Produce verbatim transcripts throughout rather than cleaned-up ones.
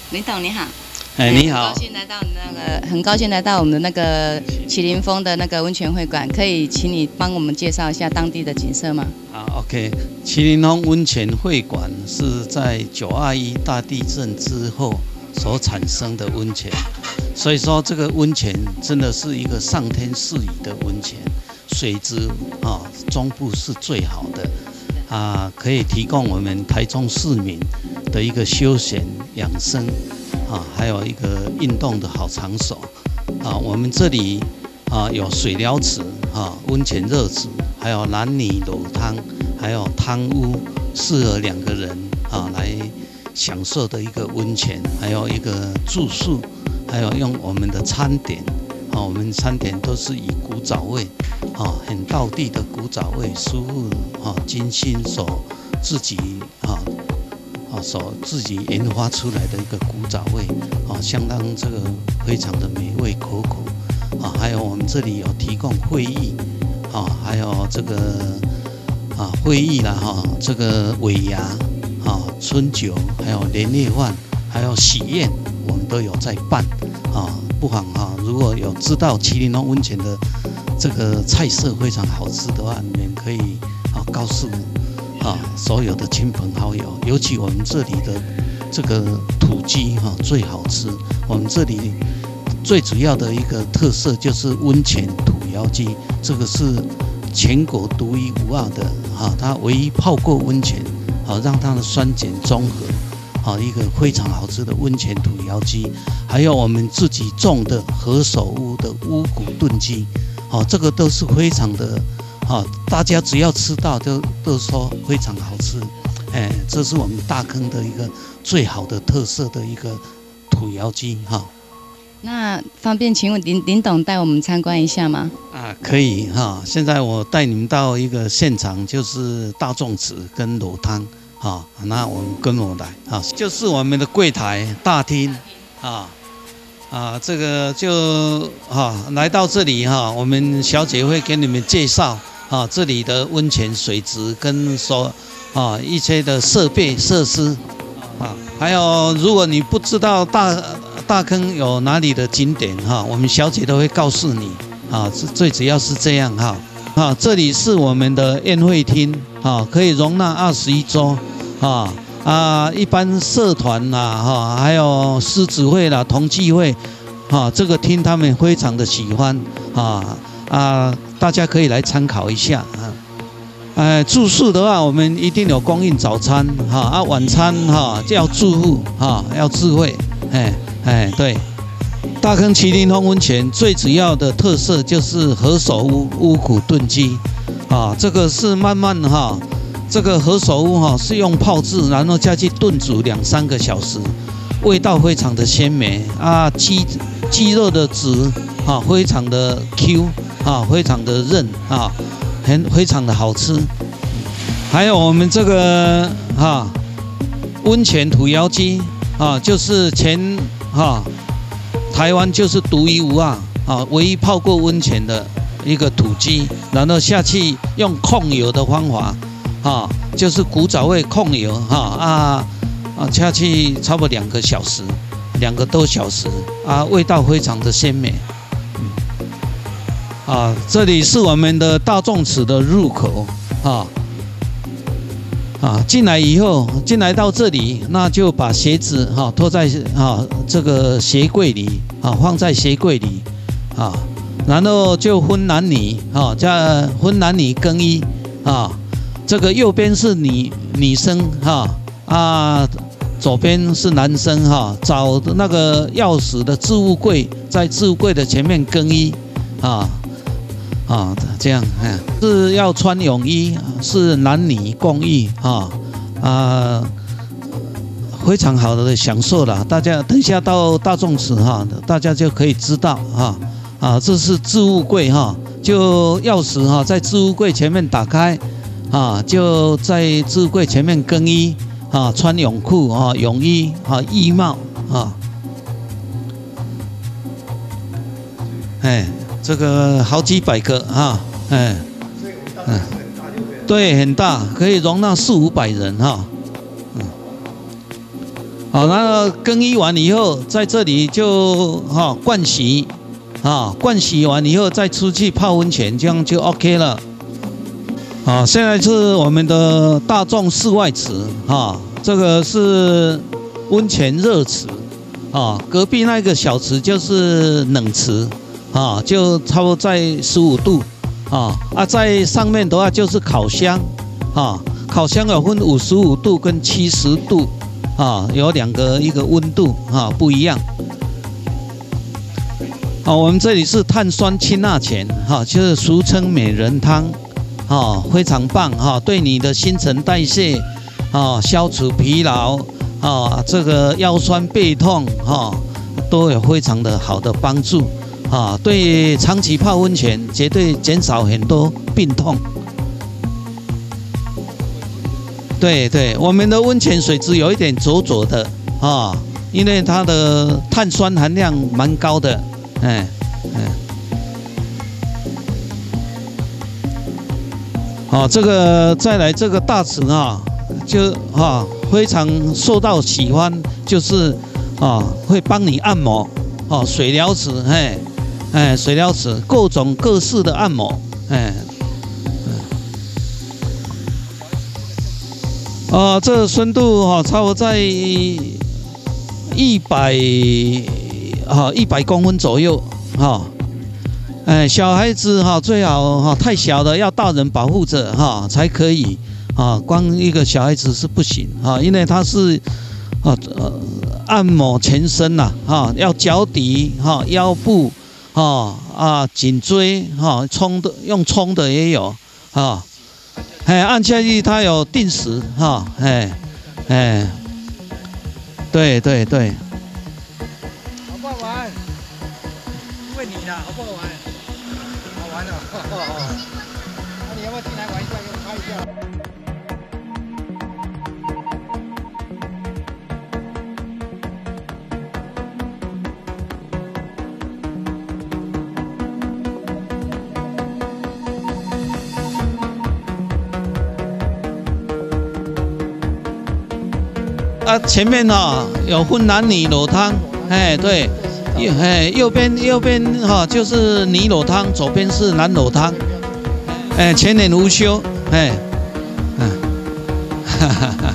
林董你好， 哎，你好， 很高兴来到那个，很高兴来到我们的那个麒麟峰的那个温泉会馆，可以请你帮我们介绍一下当地的景色吗？ 好 ，OK， 麒麟峰温泉会馆是在九二一大地震之后所产生的温泉，所以说这个温泉真的是一个上天赐予的温泉，水质啊中部是最好的啊，可以提供我们台中市民的一个休闲养生啊，还有一个运动的好场所啊。我们这里啊有水疗池啊、温泉热池，还有男女裸汤，还有汤屋，适合两个人啊来享受的一个温泉，还有一个住宿，还有用我们的餐点啊，我们餐点都是以古早味啊，很道地的古早味，师傅啊精心所自己啊。啊，所自己研发出来的一个古早味，啊，相当这个非常的美味可口，啊，还有我们这里有提供会议，啊，还有这个啊会议啦，哈，这个尾牙，啊，春酒，还有年夜饭，还有喜宴，我们都有在办，啊，不妨啊，如果有知道麒麟峰温泉的这个菜色非常好吃的话，你们可以啊告诉啊，所有的亲朋好友，尤其我们这里的这个土鸡哈、啊、最好吃。我们这里最主要的一个特色就是温泉土窑鸡，这个是全国独一无二的哈、啊，它唯一泡过温泉，好、啊、让它的酸碱中和，好、啊、一个非常好吃的温泉土窑鸡。还有我们自己种的何首乌的乌骨炖鸡，好、啊、这个都是非常的。啊，大家只要吃到都都说非常好吃，哎，这是我们大坑的一个最好的特色的一个土窑鸡哈。 那方便请问林林董带我们参观一下吗？ 啊，可以哈。现在我带你们到一个现场，就是大众池跟裸汤哈。那我们跟我来啊，就是我们的柜台大厅啊啊，这个就哈来到这里哈，我们小姐会给你们介绍。啊，这里的温泉水质跟说啊一些的设备设施啊，还有如果你不知道大大坑有哪里的景点哈，我们小姐都会告诉你啊，最主要是这样哈啊，这里是我们的宴会厅啊，可以容纳二十一桌啊啊，一般社团啦哈，还有狮子会啦、同济会啊，这个厅他们非常的喜欢啊啊。大家可以来参考一下啊，呃，住宿的话，我们一定有供应早餐哈啊，晚餐哈要住户哈要智慧，哎哎对，大坑麒麟峰温泉最主要的特色就是何首乌乌骨炖鸡啊，这个是慢慢哈，这个何首乌哈是用泡制，然后加去炖煮两三个小时，味道非常的鲜美啊，鸡鸡肉的质啊非常的 Q。啊，非常的韧啊，很非常的好吃。还有我们这个啊，温泉土窑鸡啊，就是全啊台湾就是独一无二啊，唯一泡过温泉的一个土鸡，然后下去用控油的方法啊，就是古早味控油哈啊啊下去差不多两个小时，两个多小时啊，味道非常的鲜美。啊，这里是我们的大众池的入口啊啊，进来以后，进来到这里，那就把鞋子哈、啊、拖在啊这个鞋柜里啊，放在鞋柜里啊，然后就分男女啊，加分男女更衣啊，这个右边是女女生哈 啊, 啊，左边是男生哈、啊，找那个钥匙的置物柜，在置物柜的前面更衣啊。啊，这样，哎，是要穿泳衣，是男女共浴啊啊，非常好的享受了。大家等一下到大众池哈，大家就可以知道啊啊，这是置物柜哈，就钥匙哈在置物柜前面打开啊，就在置物柜前面更衣啊，穿泳裤啊、泳衣啊、浴帽啊，哎。这个好几百个哈，哎，嗯，对，很大，可以容纳四五百人哈，嗯， 好，那更衣完以后，在这里就哈盥洗，啊，盥洗完以后再出去泡温泉，这样就 OK 了。啊，现在是我们的大众室外池，哈，这个是温泉热池，啊，隔壁那个小池就是冷池，啊，就差不多在十五度，啊啊，在上面的话就是烤箱，啊，烤箱有分五十五度跟七十度。啊，有两个一个温度啊不一样。好，我们这里是碳酸氢钠泉，哈，就是俗称美人汤，啊，非常棒哈，对你的新陈代谢啊，消除疲劳啊，这个腰酸背痛哈，都有非常的好的帮助啊，对长期泡温泉绝对减少很多病痛。对对，我们的温泉水质有一点浊浊的啊，因为它的碳酸含量蛮高的，哎哎，好，这个再来这个大池啊，就啊非常受到喜欢，就是啊会帮你按摩，哦，水疗池，哎哎，水疗池各种各式的按摩，哎。啊，这个深度哈、哦，差不多在一百啊一百公分左右哈、哦。哎，小孩子哈、哦、最好哈、哦、太小的要大人保护着哈、哦、才可以啊，光一个小孩子是不行啊，因为它是啊呃按摩全身呐哈，要脚底哈、腰部哈啊颈椎哈冲的用冲的也有啊。哎，按下去它有定时哈，哎，哎，对对对。 好不好玩？问你的好不好玩？好玩的，那你要不要进来玩一下，给我拍一下？ 啊，前面哈、哦、有分男女裸汤，哎对，右哎右边右边哈、哦、就是女裸汤，左边是男裸汤，哎全年无休，哎，嗯，哈哈哈，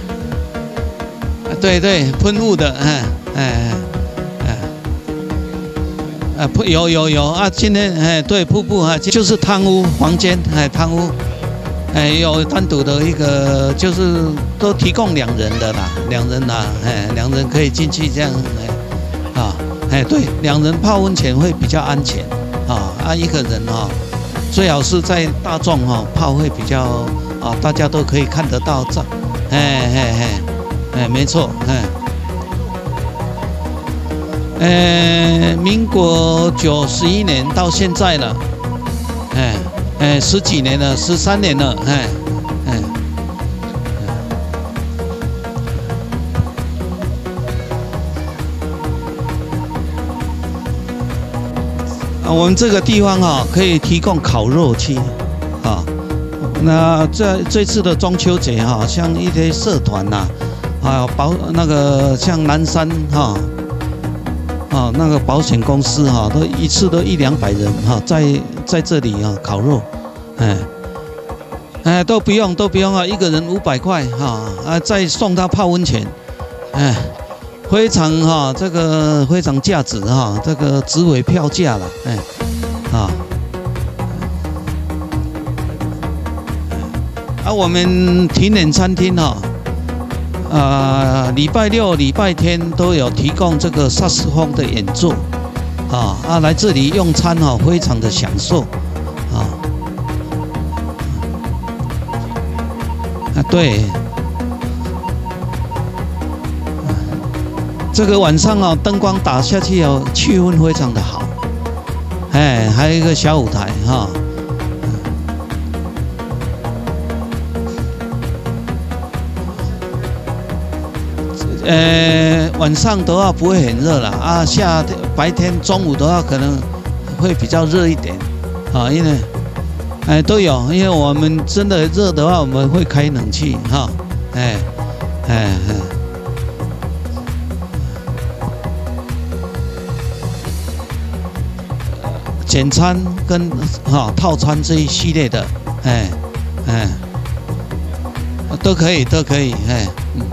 对对，喷雾的，哎哎哎，啊喷有有有啊，今天哎对瀑布啊就是汤屋房间，哎汤屋。哎，有单独的一个，就是都提供两人的啦，两人啦，哎，两人可以进去这样，哎，啊，哎，对，两人泡温泉会比较安全，啊，啊，一个人哈、哦，最好是在大众哈、哦、泡会比较啊，大家都可以看得到这，哎哎哎，哎，没错，哎，呃，民国九十一年到现在了，哎。哎，十几年了，十三年了，哎，哎，啊，我们这个地方哈、哦，可以提供烤肉区，啊，那这这次的中秋节哈、哦，像一些社团呐、啊，还有保那个像南山哈、啊，啊，那个保险公司哈、啊，都一次都一两百人哈、啊，在在这里啊烤肉。哎，哎，都不用，都不用啊！一个人五百块哈，啊，再送他泡温泉，哎，非常哈、啊，这个非常价值哈、啊，这个值回票价了，哎，啊，啊，我们庭园餐厅哈、啊，啊，礼拜六、礼拜天都有提供这个萨克斯风的演奏，啊啊，来这里用餐哈、啊，非常的享受，啊。啊，对，这个晚上哦，灯光打下去哦，气氛非常的好，哎，还有一个小舞台哈，呃，晚上的话不会很热了啊，夏天白天中午的话可能会比较热一点，啊，因为。哎，都有，因为我们真的热的话，我们会开冷气哈，哎，哎哎， 简餐跟哈、哦、套餐这一系列的，哎哎，都可以都可以，哎嗯。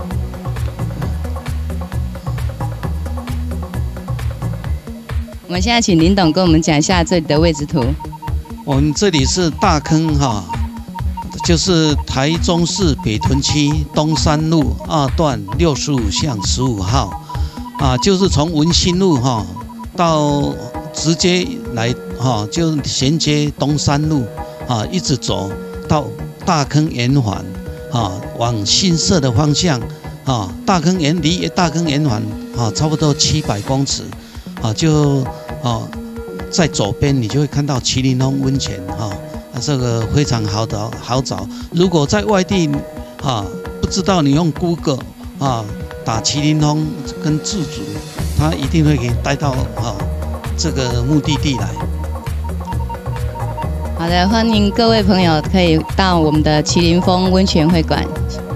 我们现在请林董跟我们讲一下这里的位置图。 我们这里是大坑哈，就是台中市北屯区东山路二段六十五巷十五号，啊，就是从文心路哈到直接来哈，就衔接东山路啊，一直走到大坑圆环啊，往新社的方向啊，大坑圆离大坑圆环啊差不多七百公尺啊，就啊。在左边你就会看到麒麟峰温泉哈，啊这个非常好找好找。如果在外地啊不知道，你用 Google 啊打麒麟峰跟自主，他一定会给你带到啊这个目的地来。 好的，欢迎各位朋友可以到我们的麒麟峰温泉会馆。